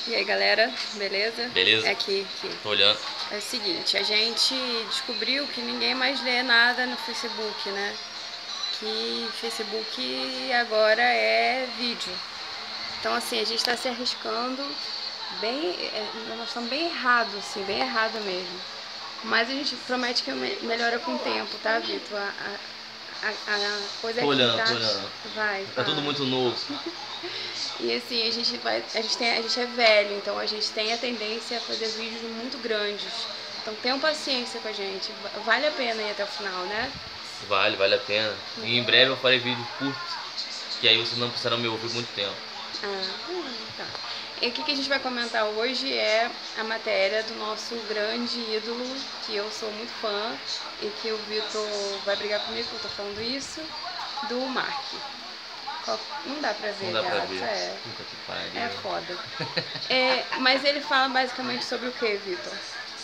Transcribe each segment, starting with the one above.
E aí galera, beleza? Beleza? É aqui. Tô olhando. É o seguinte, a gente descobriu que ninguém mais lê nada no Facebook, né? Que Facebook agora é vídeo. Então assim, a gente está se arriscando bem, nós estamos bem errados, assim, bem errado mesmo. Mas a gente promete que melhora com o tempo, tá, Vitor? A coisa Tô aqui olhando, tá... tô olhando. Vai, Tá tudo fala. muito novo. E assim, a gente é velho, então a gente tem a tendência a fazer vídeos muito grandes. Então tenham paciência com a gente, vale a pena ir até o final, né? Vale a pena. E em breve eu farei vídeo curto, que aí vocês não precisarão me ouvir muito tempo. Tá. E o que a gente vai comentar hoje é a matéria do nosso grande ídolo, que eu sou muito fã e que o Vitor vai brigar comigo que eu tô falando isso, do Mark. Não dá pra ver, Não dá pra gato. ver. É. Puta que pariu. É foda. Mas ele fala basicamente sobre o que, Vitor?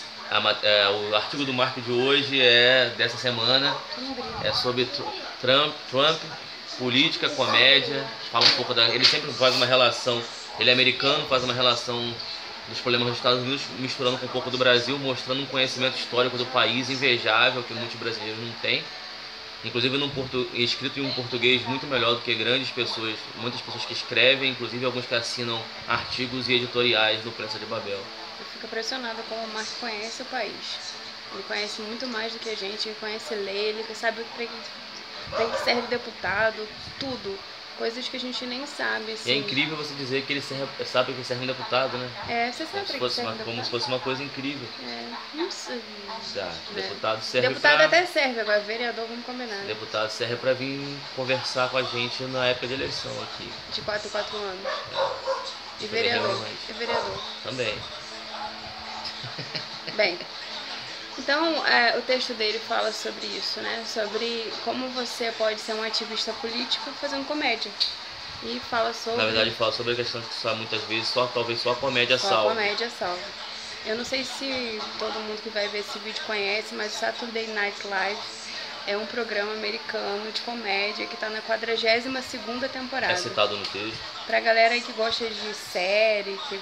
O artigo do Mark de hoje é dessa semana. É sobre Trump, política, comédia. Fala um pouco da. Ele sempre faz uma relação. Ele é americano, faz uma relação dos problemas dos Estados Unidos, misturando com um pouco do Brasil, mostrando um conhecimento histórico do país invejável que muitos brasileiros não têm. Inclusive escrito em um português muito melhor do que muitas pessoas que escrevem, inclusive alguns que assinam artigos e editoriais no Prensa de Babel. Eu fico impressionada como o Mark conhece o país. Ele conhece muito mais do que a gente, ele conhece lei, ele sabe para que serve deputado, tudo. Coisas que a gente nem sabe, assim. E é incrível você dizer que ele sabe que serve um deputado, né? Você sabe para que serve um deputado? Como se fosse uma coisa incrível. Não sei. Deputado serve Deputado até serve, agora vereador vamos combinar. Deputado serve para vir conversar com a gente na época de eleição aqui. De 4 em 4 anos. E vereador. Também. Bem, então o texto dele fala sobre isso, né? Sobre como você pode ser um ativista político fazendo comédia. E fala sobre... Na verdade fala sobre a questão de que muitas vezes talvez só a comédia salva. Só a comédia salva. Eu não sei se todo mundo que vai ver esse vídeo conhece, mas o Saturday Night Live é um programa americano de comédia que está na 42ª temporada. É citado no texto. Pra galera aí que gosta de série, que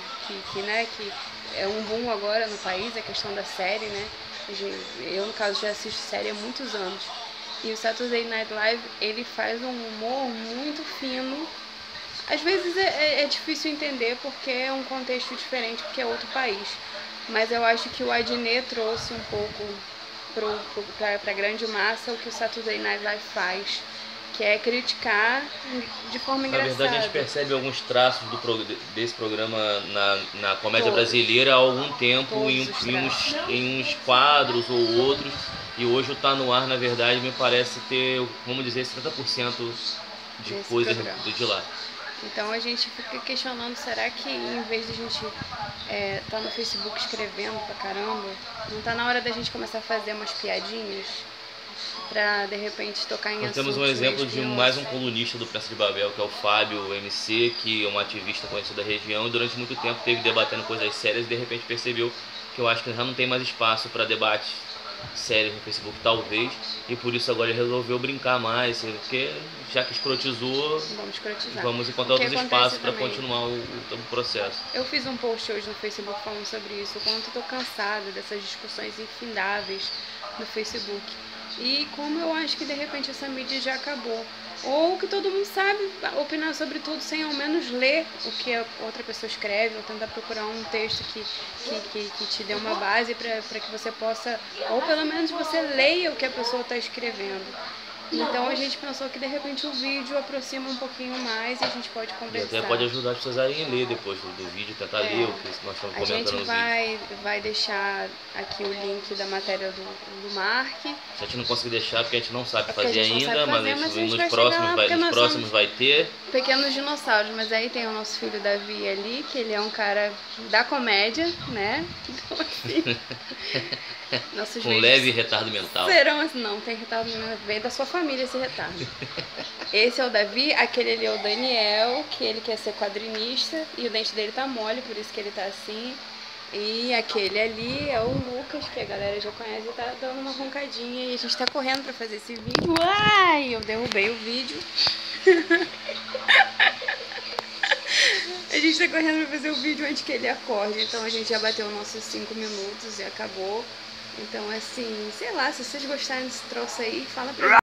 é um boom agora no país, a questão da série, né? Eu, no caso, já assisto série há muitos anos. E o Saturday Night Live, ele faz um humor muito fino. Às vezes é difícil entender porque é um contexto diferente, porque é outro país. Mas eu acho que o Adnet trouxe um pouco para a grande massa o que o Saturday Night Live faz, que é criticar de forma engraçada. Na verdade, a gente percebe alguns traços desse programa na comédia brasileira há algum tempo, em uns quadros ou outros, e hoje o Tá No Ar, na verdade, me parece ter, vamos dizer, 70% de coisas de lá. Então a gente fica questionando, será que em vez de a gente tá no Facebook escrevendo pra caramba, não tá na hora da gente começar a fazer umas piadinhas pra de repente tocar em assuntos? Nós temos um exemplo de mais um colunista do Prensa de Babel, que é o Fábio MC, que é um ativista conhecido da região, e durante muito tempo esteve debatendo coisas sérias e de repente percebeu que eu acho que já não tem mais espaço para debate sérios no Facebook, talvez, e por isso agora ele resolveu brincar mais, porque já que escrotizou, vamos encontrar outros espaços para continuar o processo. Eu fiz um post hoje no Facebook falando sobre isso, o quanto eu tô cansada dessas discussões infindáveis no Facebook. E como eu acho que de repente essa mídia já acabou. Ou que todo mundo sabe opinar sobre tudo sem ao menos ler o que a outra pessoa escreve, ou tentar procurar um texto que te dê uma base para que você possa, ou pelo menos você leia o que a pessoa está escrevendo. Então a gente pensou que de repente o vídeo aproxima um pouquinho mais e a gente pode conversar. E até pode ajudar as pessoas a irem ler depois do vídeo, tentar ler o que nós estamos comentando no vídeo. A gente vai deixar aqui o link da matéria do Mark. A gente não conseguiu deixar porque a gente não sabe fazer ainda, mas nos próximos vai ter. Pequenos dinossauros, mas aí tem o nosso filho Davi ali, que ele é um cara da comédia, né? Então assim... Com leve retardo mental. Não, tem retardo mental, vem da sua família esse retardo. Esse é o Davi, aquele ali é o Daniel, que ele quer ser quadrinista e o dente dele tá mole, por isso que ele tá assim. E aquele ali é o Lucas, que a galera já conhece, tá dando uma roncadinha e a gente tá correndo pra fazer esse vídeo. Ai, eu derrubei o vídeo. A gente tá correndo pra fazer o vídeo antes que ele acorde, então a gente já bateu nossos 5 minutos e acabou. Então, assim, sei lá, se vocês gostarem desse troço aí, fala pra mim.